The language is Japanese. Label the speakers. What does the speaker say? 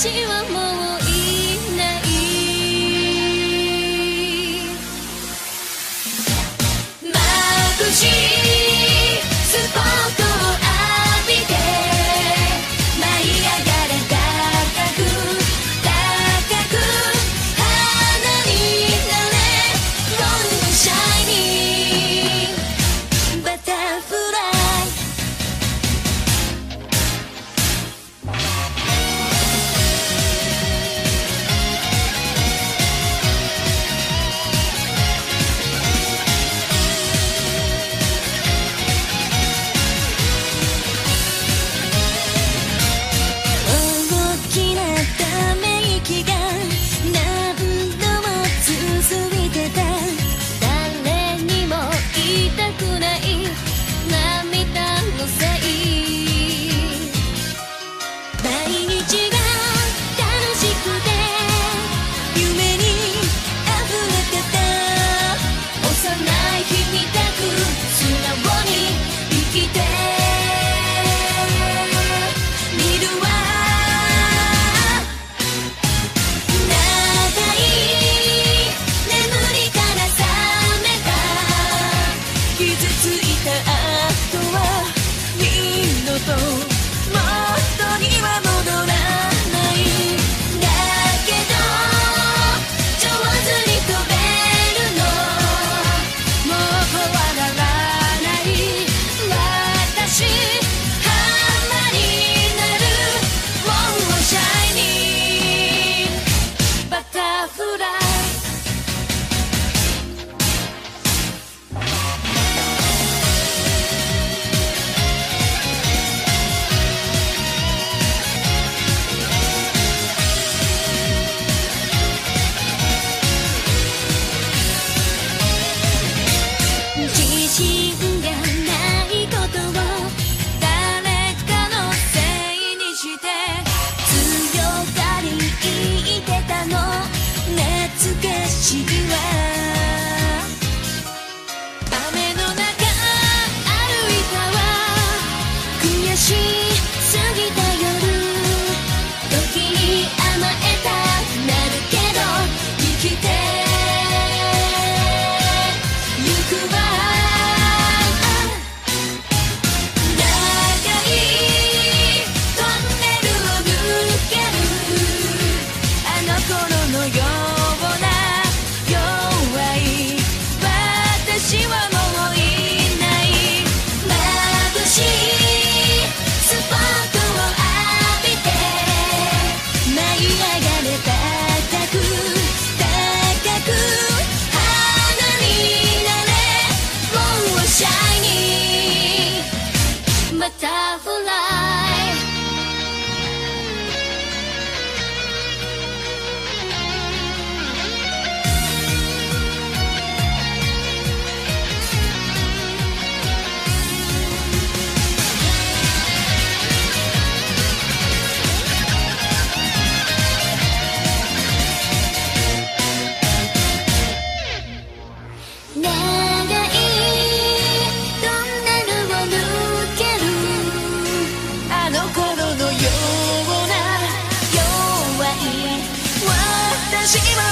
Speaker 1: はもういない眩しいスポットを浴びて舞い上がれ高く高く花になれ Long shining バタフライ大きなため息が何度も続いてた誰にも言いたくない涙のせい毎日が楽しくて夢に溢れてた幼い日みたく素直に生きてみるわ長い眠りから覚めた傷ついた後は二度と元には戻らないだけど上手に飛べるのもう怖がらない私浜になる One shining バタフライ自信がないことを誰かのせいにして強がり言ってたの懐かしいわ雨の中歩いたわ悔しすぎた夜時に甘えたなるけど生きてゆくわ長いトンネルを抜けるあの頃のような弱い私はもういない眩しいスポットを浴びて舞い上がれ高く高く花になれ One shining バタフライ長いトンネルを抜けるあの頃のような弱い私は